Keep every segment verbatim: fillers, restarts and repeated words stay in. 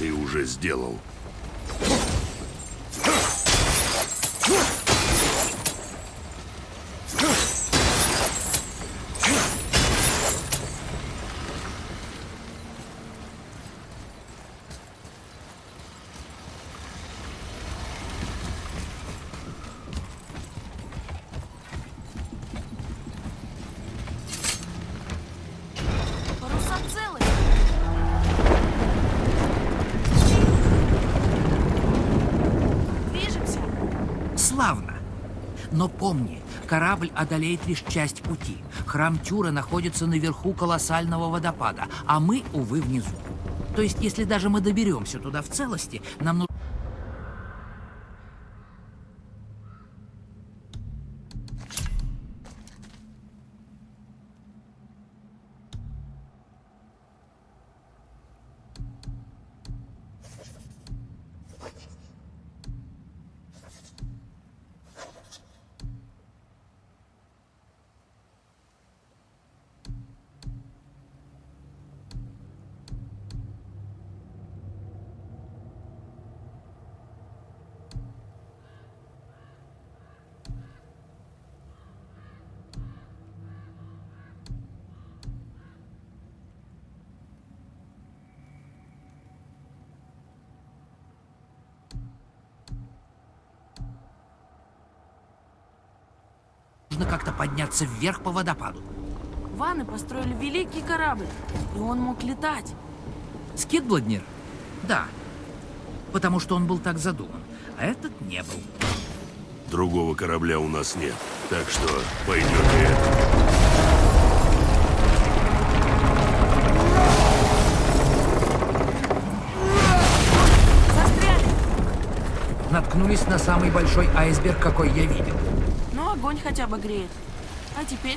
ты уже сделал. Славно. Но помни, корабль одолеет лишь часть пути. Храм Тюра находится наверху колоссального водопада, а мы, увы, внизу. То есть, если даже мы доберемся туда в целости, нам нужно... Нужно как-то подняться вверх по водопаду. Ваны построили великий корабль, и он мог летать. Скидбладнир? Да. Потому что он был так задуман, а этот не был. Другого корабля у нас нет, так что пойдет и это. Наткнулись на самый большой айсберг, какой я видел. Ну, огонь хотя бы греет. А теперь?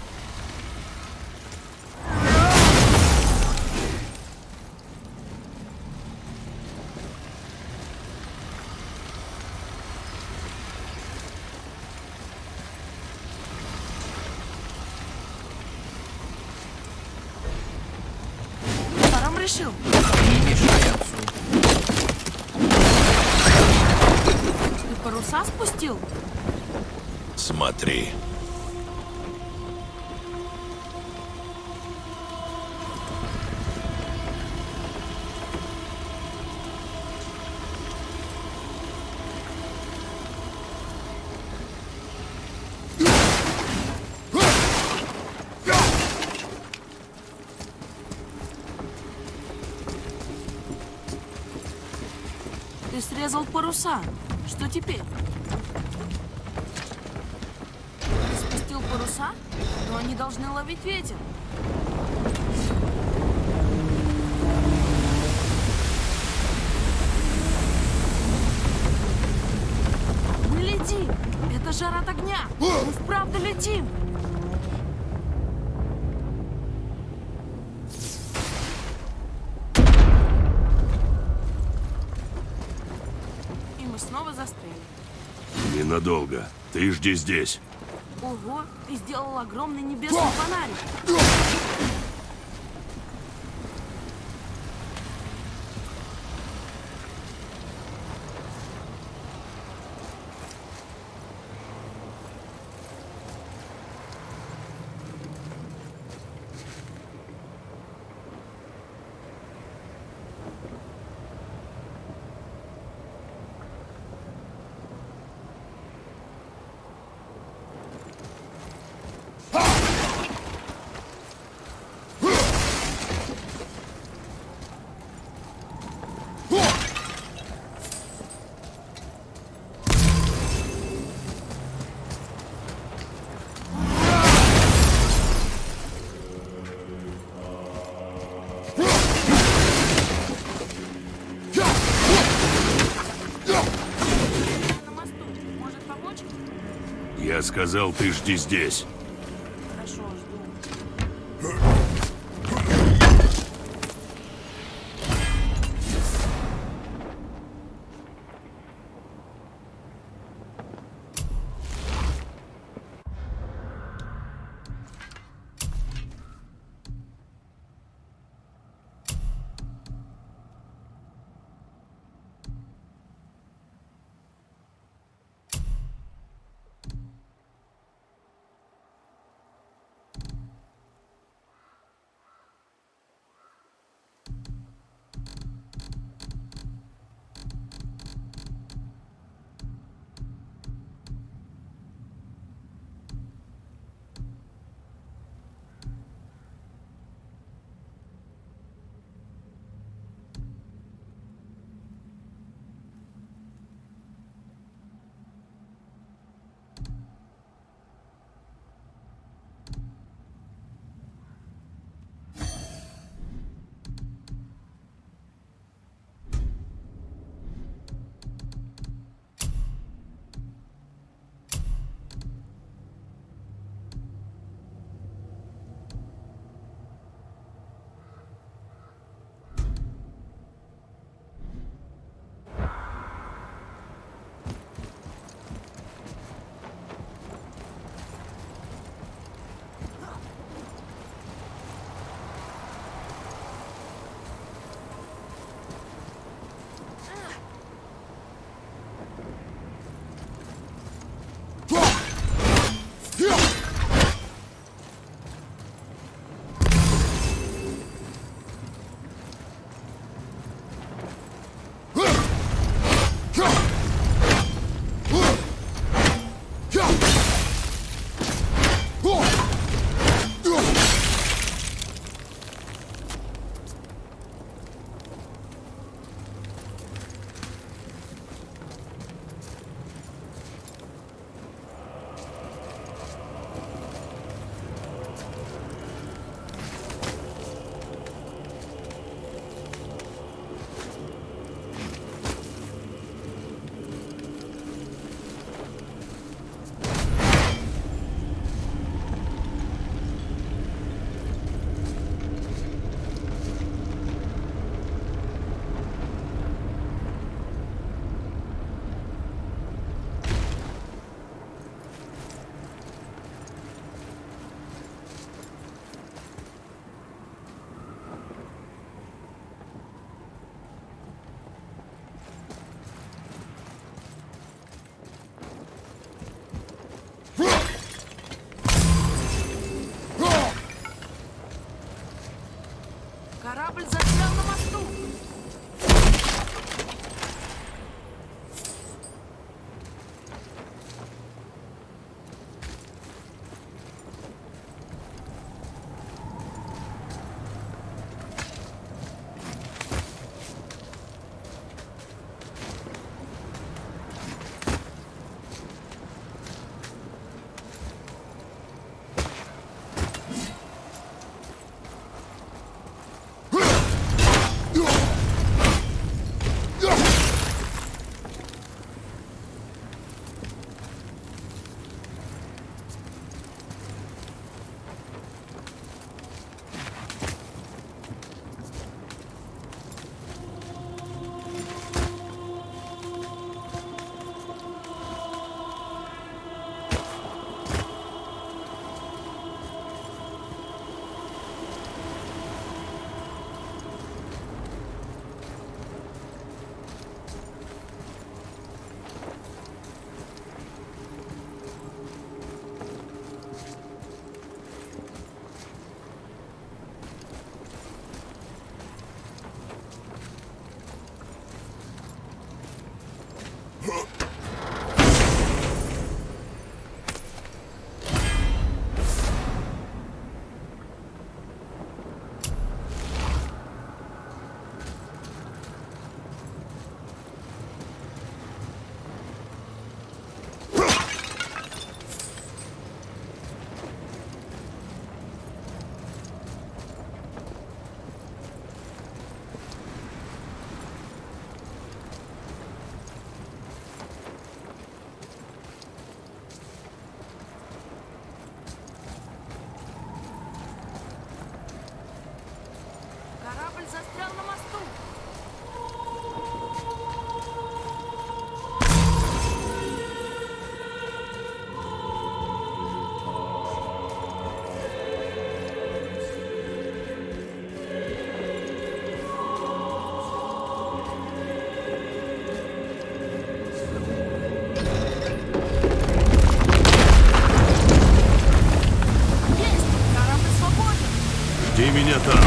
Паром решил. Не мешай отцу. Ты паруса спустил? Смотри. Ты срезал паруса. Что теперь? Ты спустил паруса, но они должны ловить ветер. Мы летим! Это жар от огня! Мы вправду летим! И мы снова застряли. Ненадолго. Ты жди здесь. Ого, ты сделал огромный небесный фонарик. Я сказал, ты жди здесь. Хорошо, жду. меня там.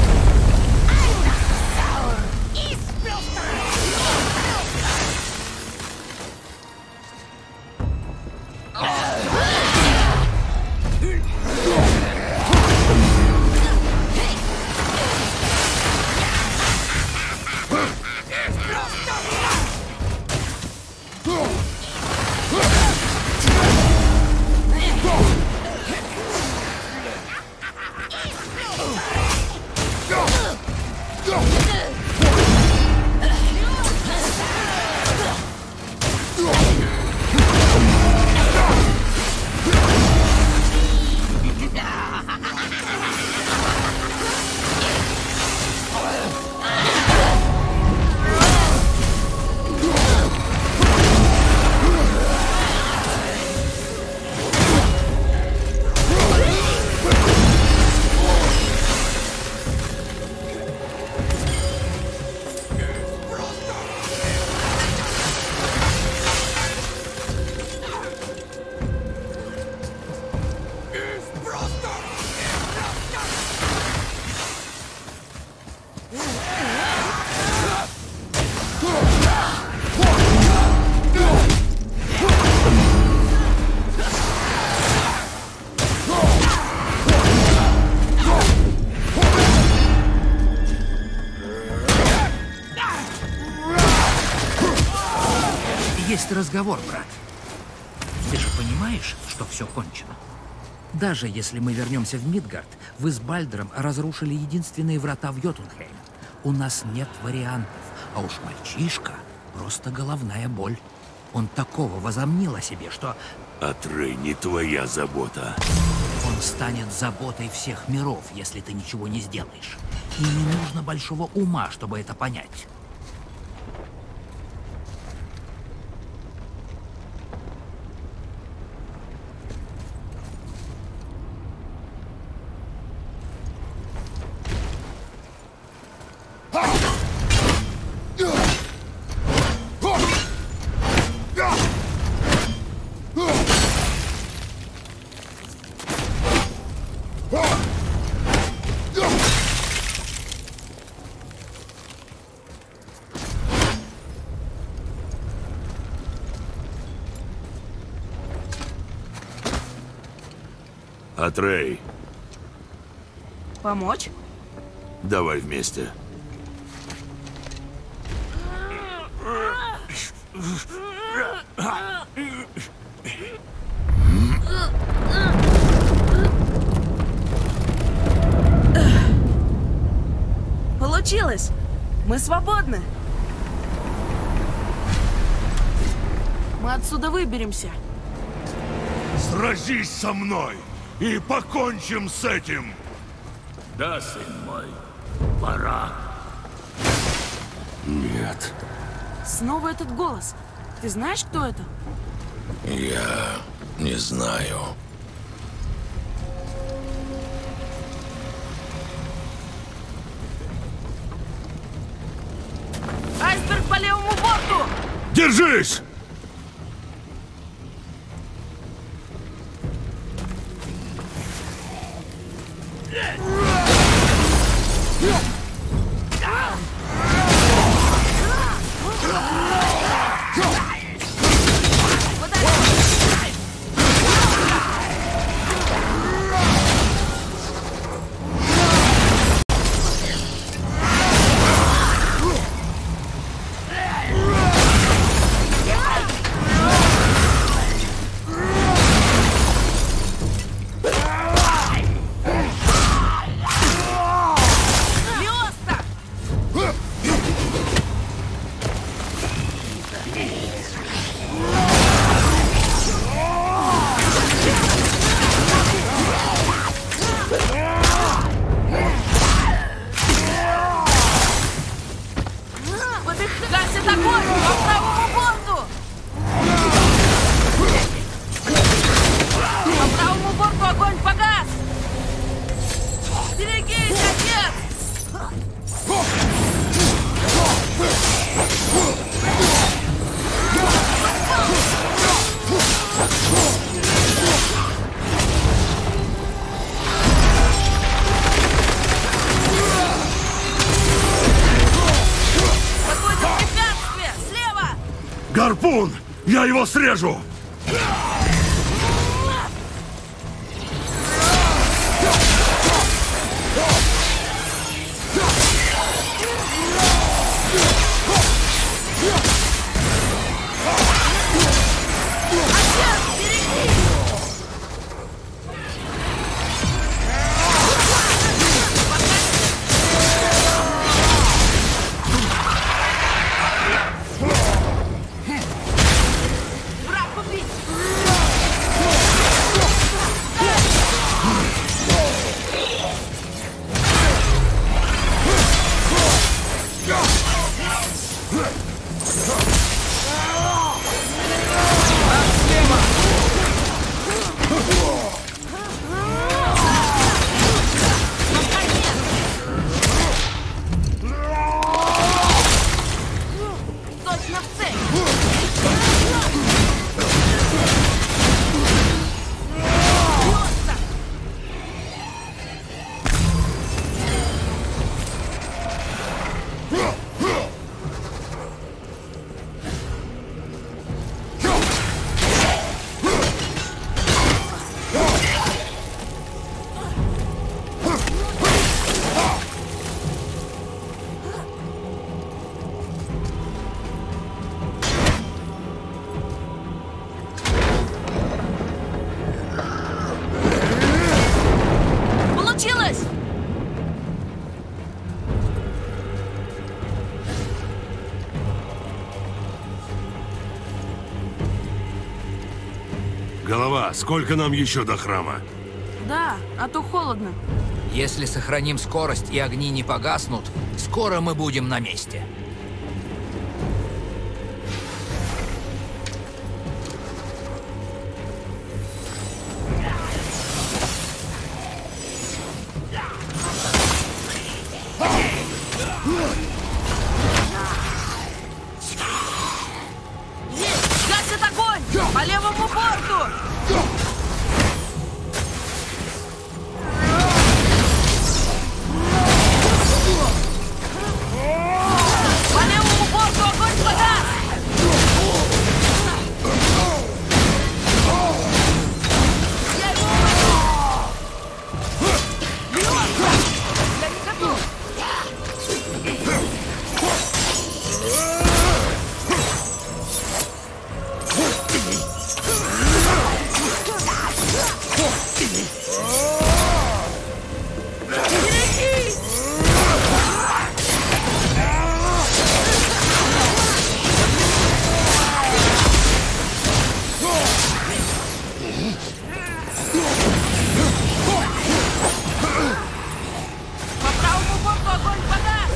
Есть разговор, брат. Ты же понимаешь, что все кончено? Даже если мы вернемся в Мидгард, вы с Бальдером разрушили единственные врата в Йотунхейм. У нас нет вариантов, а уж мальчишка просто головная боль. Он такого возомнил о себе, что... Атрей, не твоя забота. Он станет заботой всех миров, если ты ничего не сделаешь. И не нужно большого ума, чтобы это понять. Атрей, Помочь? давай вместе. Получилось! Мы свободны! Мы отсюда выберемся. Сразись со мной и покончим с этим. Да, сын мой, пора. Нет, Снова этот голос. Ты знаешь, кто это? Я не знаю. Айсберг по левому борту! держись! Гасит огонь! По правому борту! По правому борту огонь погас! Берегись, отец! Гарпун! Я его срежу! Голова, сколько нам еще до храма? Да, а то холодно. Если сохраним скорость и огни не погаснут, скоро мы будем на месте. Есть! Гасит огонь! По левому борту! По левому борту огонь погас! Я его убью! Лёва! Я не готов! По правому борту огонь погас!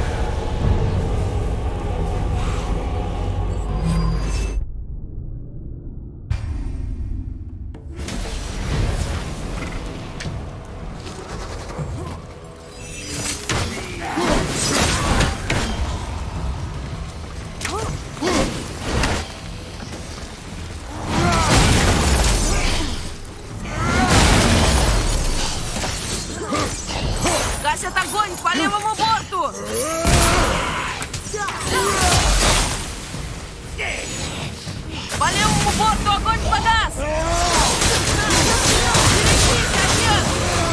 Гасят огонь по левому борту! По левому борту огонь погас! Берегись, отец!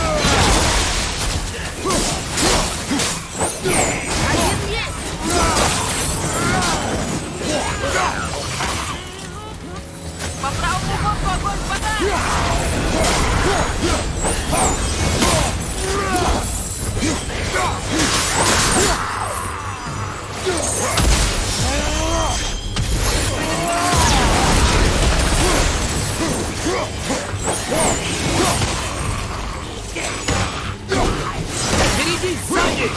Один есть! По правому борту огонь погас! Берегись сзади!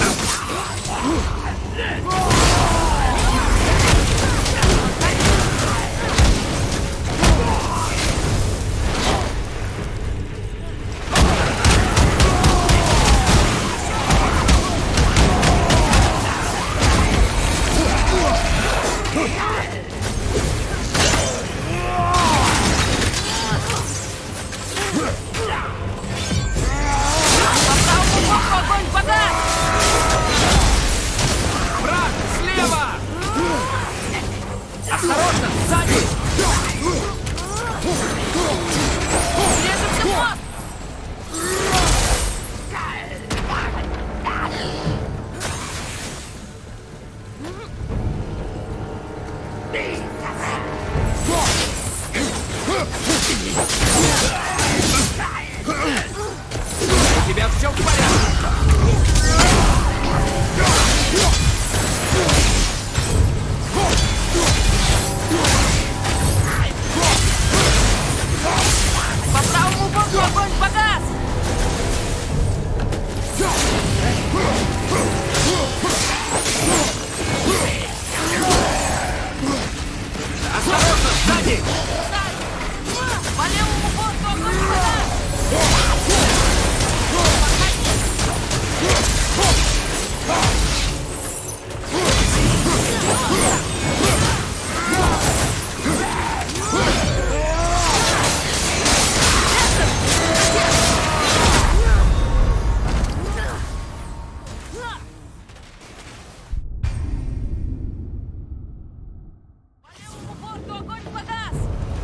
У тебя все в порядке? По правому боку огонь погас! Осторожно, сзади! По левому борту огонь погас! По левому борту огонь погас!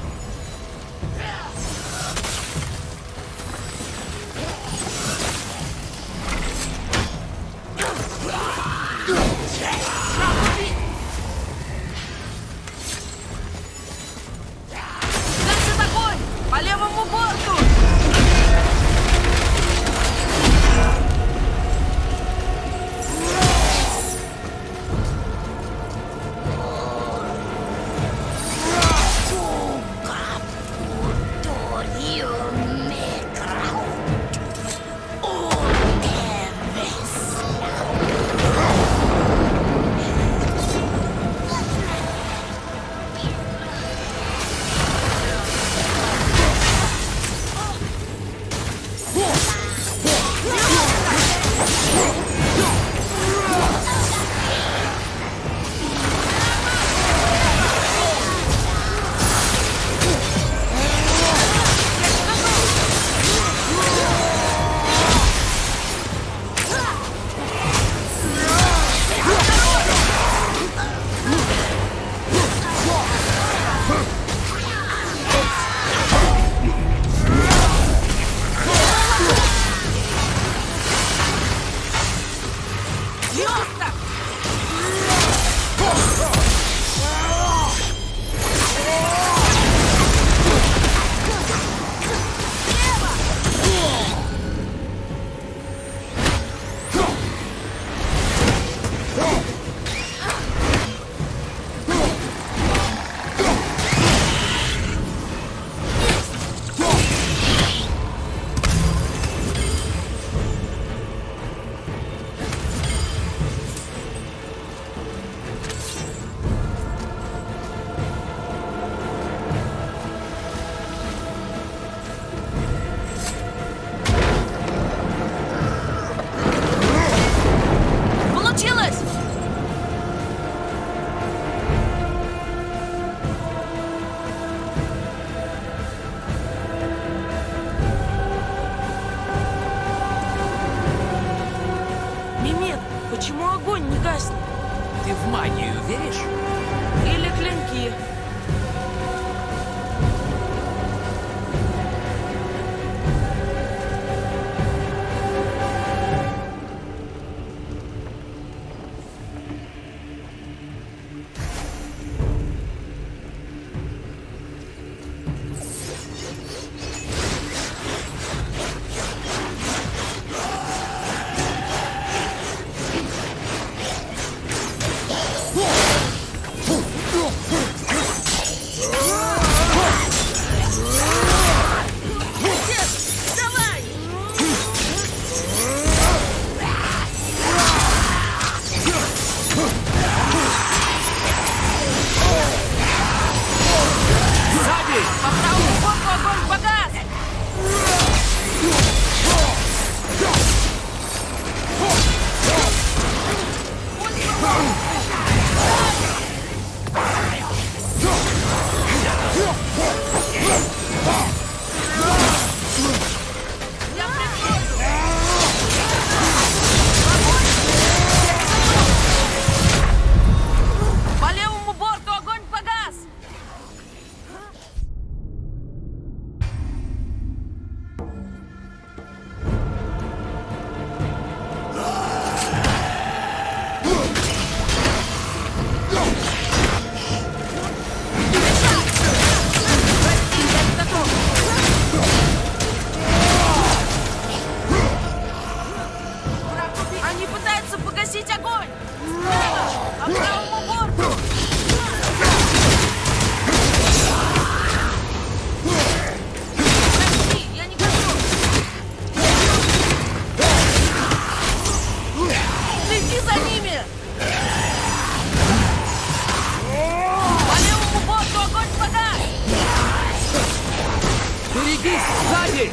Гасит огонь! По левому борту! Лёгко! Получилось! Мимир, почему огонь не гаснет? Ты в магию веришь? Или клинки? По правому боку огонь погас! Я прикрою! По левому борту огонь погас! Берегись! Сзади!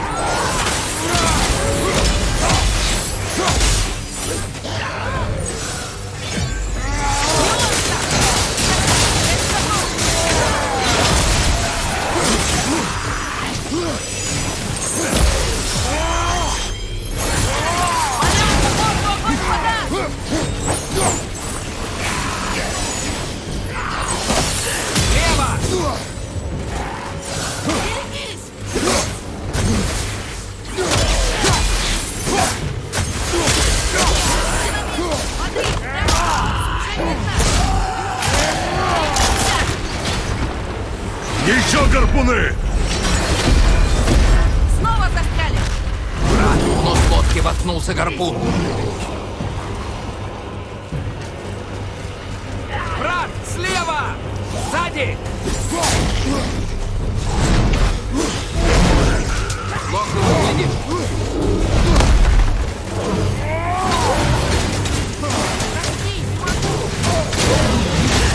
Еще гарпуны! Снова застряли! Брат, в нос лодки воткнулся гарпун. Брат, слева! Сзади! Плохо видишь? Прости, не могу!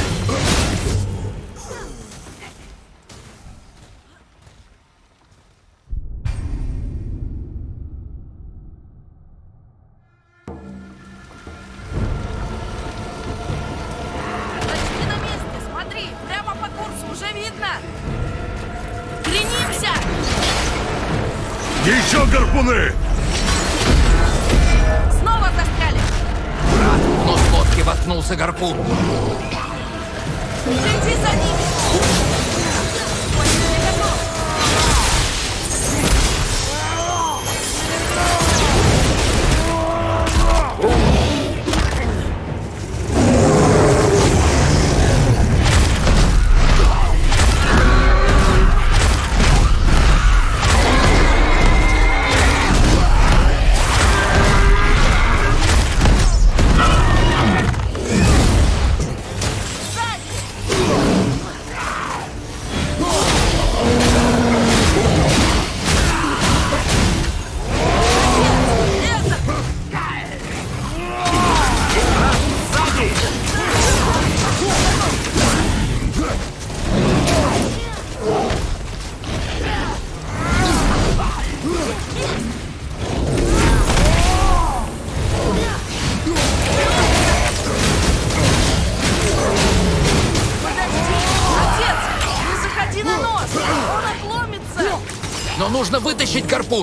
Почти на месте, смотри! Прямо по курсу, уже видно! Кренимся! Еще гарпуны! Снова застряли! Брат, в нос лодки воткнулся гарпун. Следи за ними! Почти готов! Но нужно вытащить гарпун.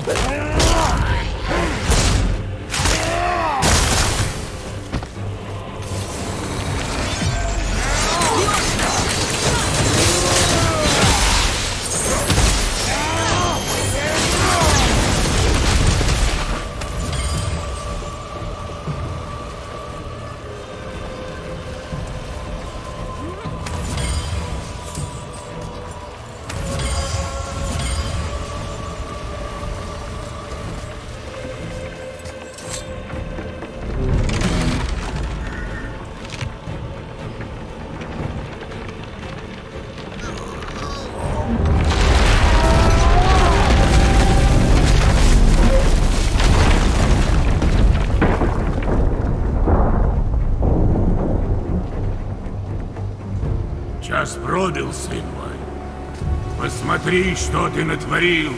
Час пробил, сын мой. Посмотри, что ты натворил.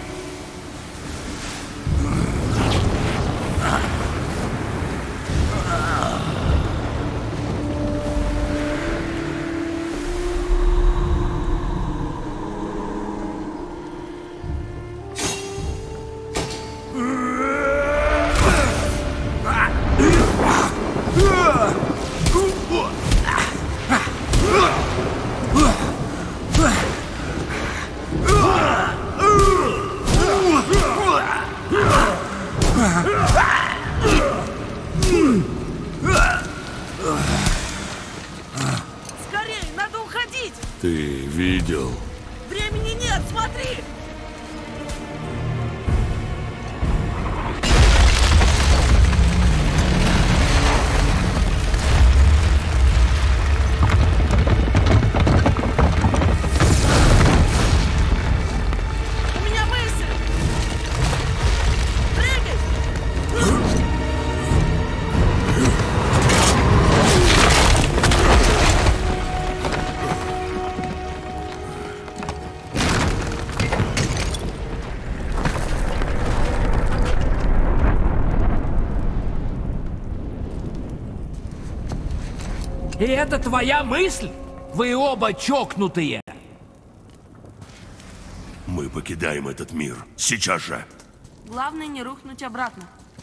Скорей, надо уходить! Ты видел? Времени нет, смотри! У меня мысль! Прыгай! это твоя мысль? Вы оба чокнутые. Мы покидаем этот мир. Сейчас же. Главное не рухнуть обратно.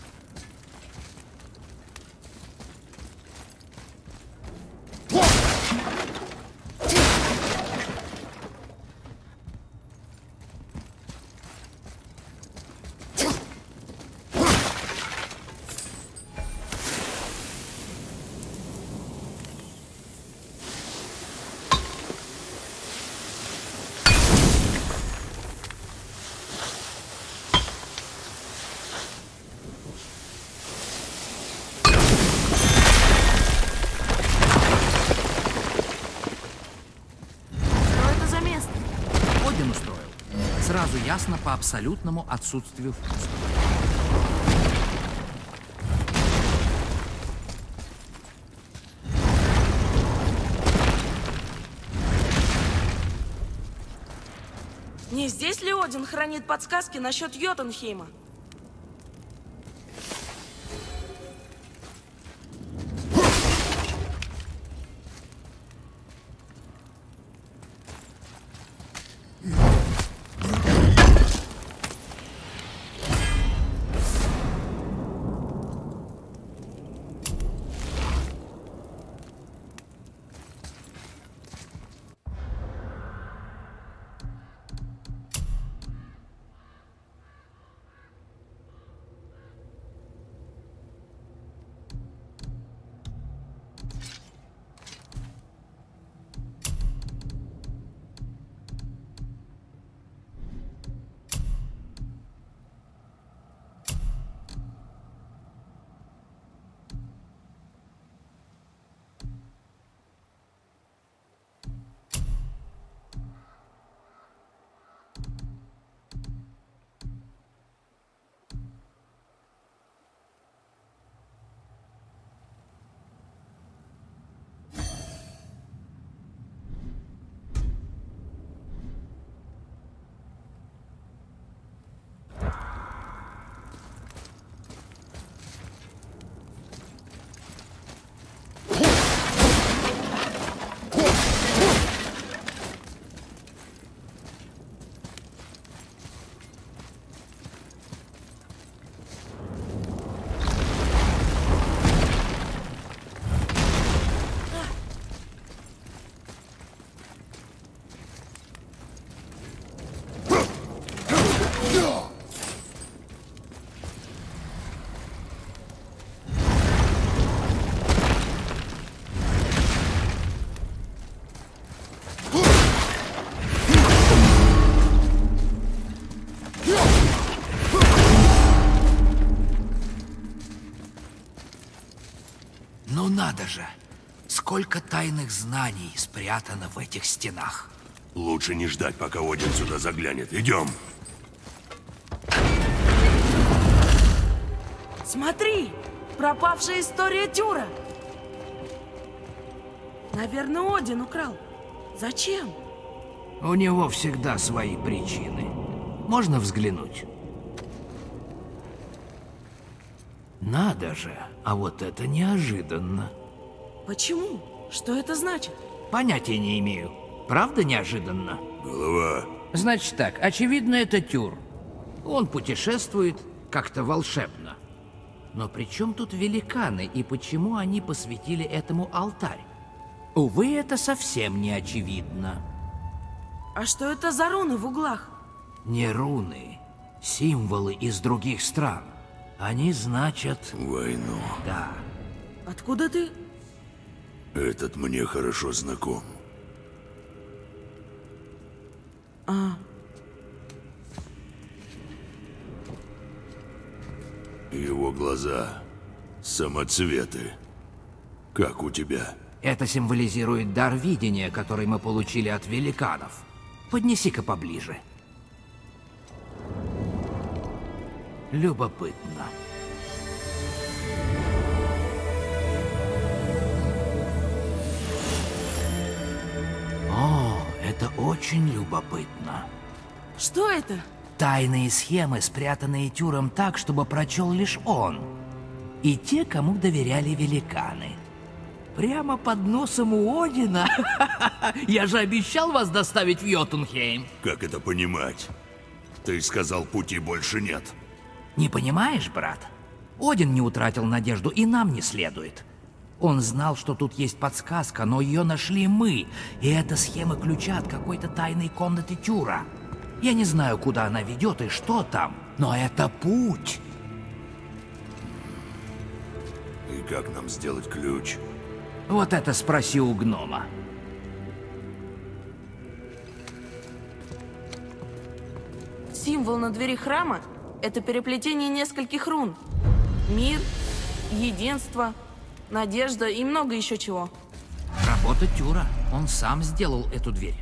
Сразу ясно по абсолютному отсутствию вкуса. Не здесь ли Один хранит подсказки насчет Йотунхейма? Ну надо же! Сколько тайных знаний спрятано в этих стенах. Лучше не ждать, пока Один сюда заглянет. Идем. Смотри! Пропавшая история Тюра! Наверное, Один украл. Зачем? У него всегда свои причины. Можно взглянуть? Надо же, а вот это неожиданно. Почему? Что это значит? Понятия не имею. Правда неожиданно? Голова. Значит так, очевидно, это Тюр. Он путешествует как-то волшебно. Но при чем тут великаны и почему они посвятили этому алтарь? Увы, это совсем не очевидно. А что это за руны в углах? Не руны, символы из других стран. Они значат... Войну. Да. Откуда ты? Этот мне хорошо знаком. А... Его глаза самоцветы. Как у тебя? Это символизирует дар видения, который мы получили от великанов. Поднеси-ка поближе. Любопытно. О, это очень любопытно. Что это? Тайные схемы, спрятанные Тюром так, чтобы прочел лишь он. И те, кому доверяли великаны. Прямо под носом у Одина? Я же обещал вас доставить в Йотунхейм. Как это понимать? Ты сказал, пути больше нет. Не понимаешь, брат? Один не утратил надежду, и нам не следует. Он знал, что тут есть подсказка, но ее нашли мы. И это схема ключа от какой-то тайной комнаты Тюра. Я не знаю, куда она ведет и что там, но это путь. И как нам сделать ключ? Вот это спроси у гнома. Символ на двери храма — это переплетение нескольких рун. Мир, единство, надежда и много еще чего. Работа Тюра. Он сам сделал эту дверь.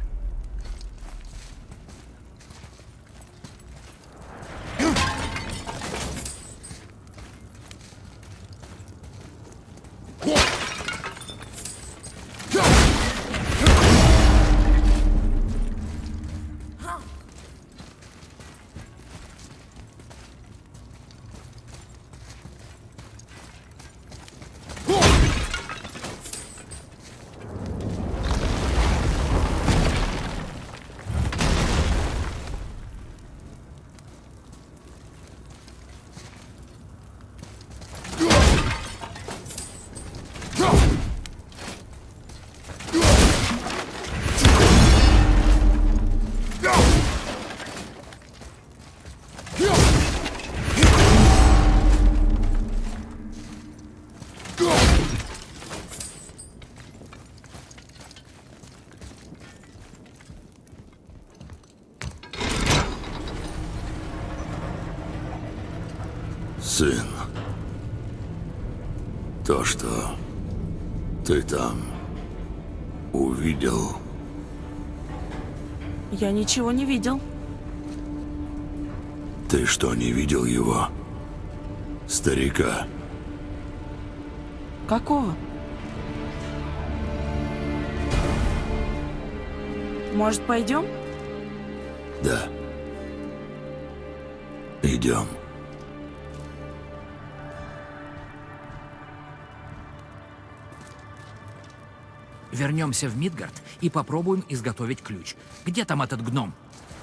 Сын, то, что ты там увидел, Я ничего не видел. ты что, не видел его? Старика? Какого? Может, пойдем? Да. Идем. Вернемся в Мидгард и попробуем изготовить ключ. Где там этот гном?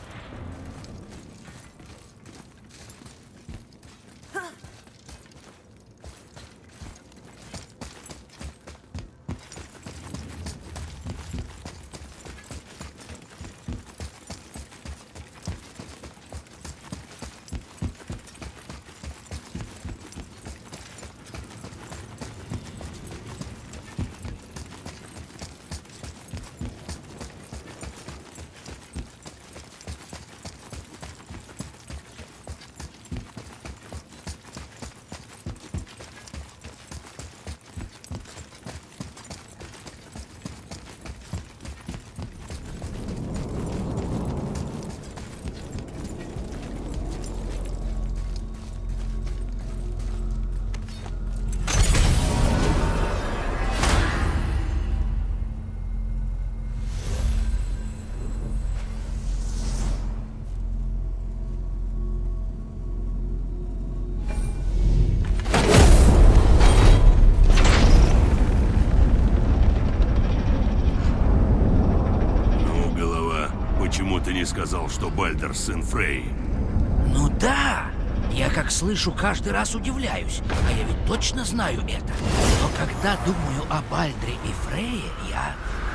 Почему ты не сказал, что Бальдер сын Фрей? Ну да! Я как слышу, каждый раз удивляюсь. А я ведь точно знаю это. Но когда думаю о Бальдре и Фрейе, я...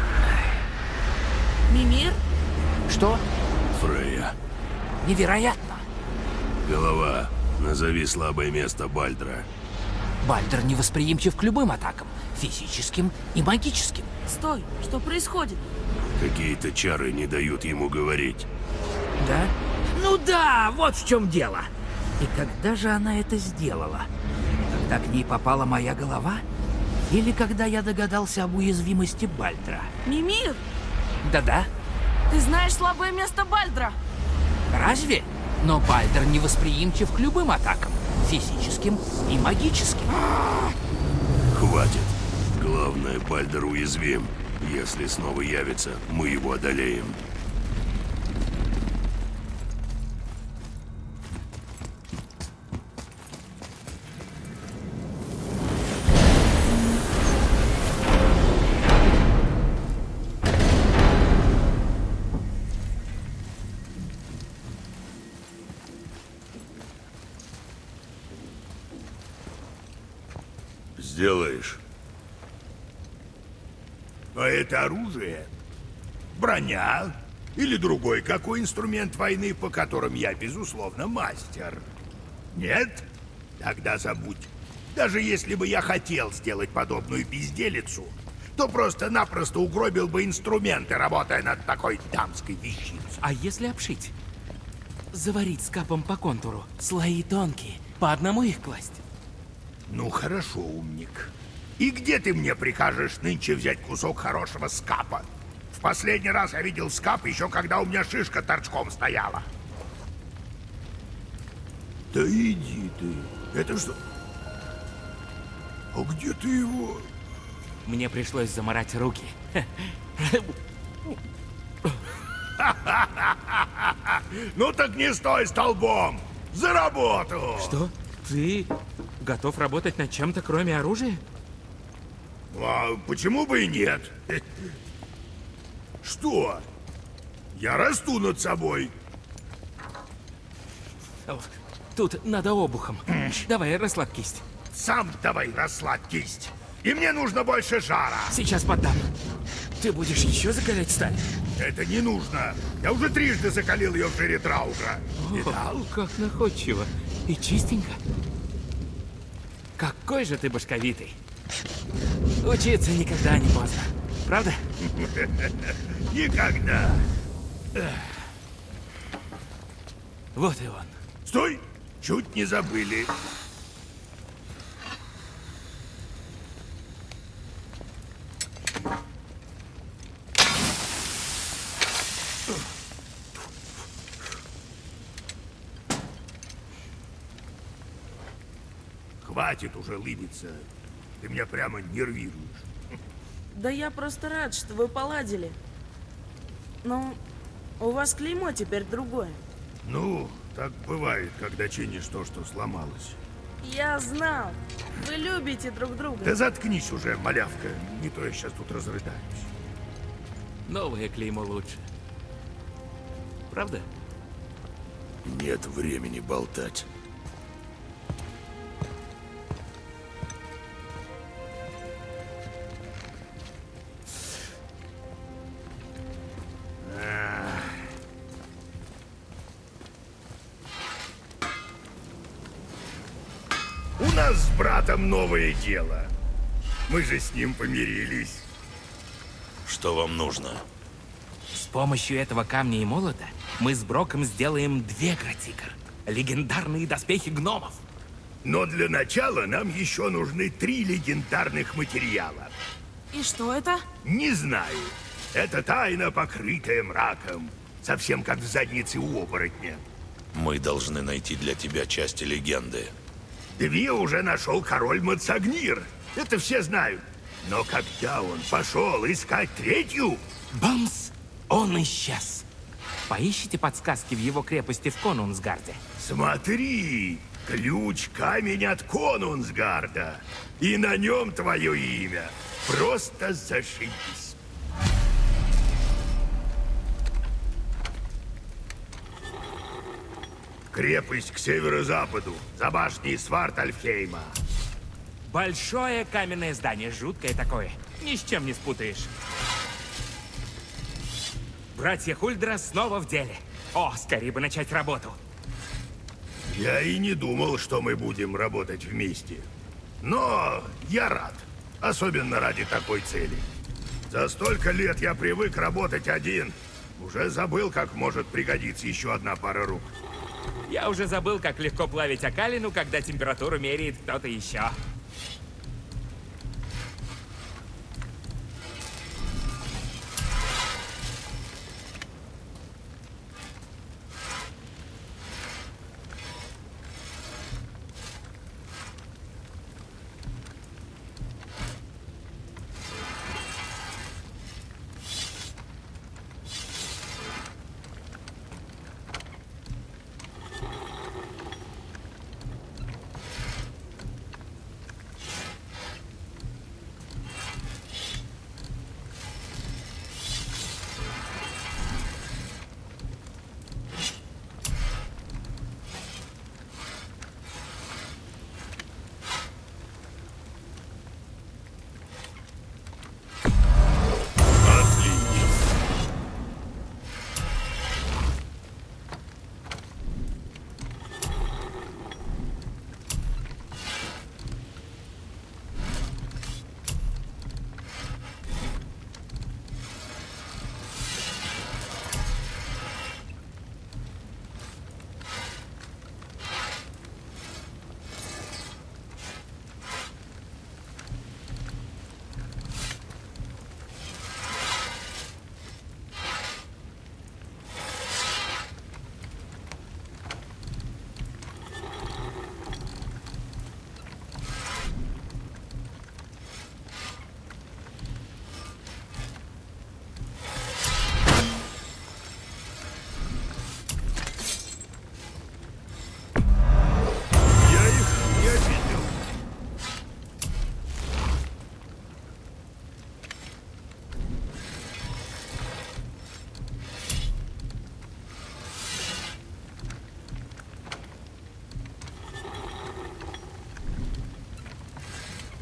Мимир? Что? Фрейя. Невероятно! Голова, назови слабое место Бальдра. Бальдер невосприимчив к любым атакам. Физическим и магическим. Стой, что происходит? Какие-то чары не дают ему говорить. Да? Ну да, вот в чем дело. И когда же она это сделала? Когда к ней попала моя голова? Или когда я догадался об уязвимости Бальдра? Мимир, Да-да. ты знаешь слабое место Бальдра. Разве? Но Бальдер невосприимчив к любым атакам. Физическим и магическим. Хватит. Главное, Бальдер уязвим. Если снова явится, мы его одолеем. Сделаешь. А это оружие? Броня? Или другой какой инструмент войны, по которым я, безусловно, мастер? Нет? Тогда забудь. Даже если бы я хотел сделать подобную безделицу, то просто-напросто угробил бы инструменты, работая над такой дамской вещицей. А если обшить? Заварить с капом по контуру. Слои тонкие. По одному их класть. Ну хорошо, умник. И где ты мне прикажешь нынче взять кусок хорошего скапа? В последний раз я видел скап еще когда у меня шишка торчком стояла. Да иди ты. Это что? А где ты его? Мне пришлось замарать руки. Ну так не стой столбом! За работу! Что? Ты готов работать над чем-то, кроме оружия? А почему бы и нет? Что? Я расту над собой. О, тут надо обухом. Давай, расслабь кисть. Сам давай расслабь кисть. И мне нужно больше жара. Сейчас поддам. Ты будешь еще закалять сталь? Это не нужно. Я уже трижды закалил ее в жире Драугра. Видал? Как находчиво. И чистенько. Какой же ты башковитый. Учиться никогда не поздно. Правда? Никогда. Вот и он. Стой! Чуть не забыли. Хватит уже лыбиться. Ты меня прямо нервируешь. Да я просто рад, что вы поладили. Но у вас клеймо теперь другое. Ну, так бывает, когда чинишь то, что сломалось. Я знал. Вы любите друг друга. Да заткнись уже, малявка. Не то я сейчас тут разрыдаюсь. Новое клеймо лучше. Правда? Нет времени болтать. У нас с братом новое дело. Мы же с ним помирились. Что вам нужно? С помощью этого камня и молота мы с Броком сделаем две Гратигр. Легендарные доспехи гномов. Но для начала нам еще нужны три легендарных материала. И что это? Не знаю. Это тайна, покрытая мраком. Совсем как в заднице у оборотня. Мы должны найти для тебя части легенды. Две уже нашел король Мацагнир. Это все знают. Но когда он пошел искать третью... Бамс! Он исчез. Поищите подсказки в его крепости в Конунсгарде. Смотри! Ключ-камень от Конунсгарда. И на нем твое имя. Просто зашибись. Крепость к северо-западу, за башней Свартальфхейма. Большое каменное здание, жуткое такое. Ни с чем не спутаешь. Братья Хульдра снова в деле. О, скорее бы начать работу. Я и не думал, что мы будем работать вместе. Но я рад. Особенно ради такой цели. За столько лет я привык работать один. Уже забыл, как может пригодиться еще одна пара рук. Я уже забыл, как легко плавить окалину, когда температуру меряет кто-то еще.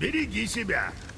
Береги себя.